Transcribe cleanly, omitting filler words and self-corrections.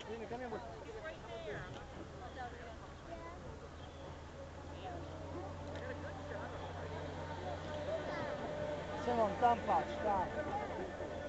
Lena, come here. He's right there. I got a good shot of him right here. Sono un tampaccio,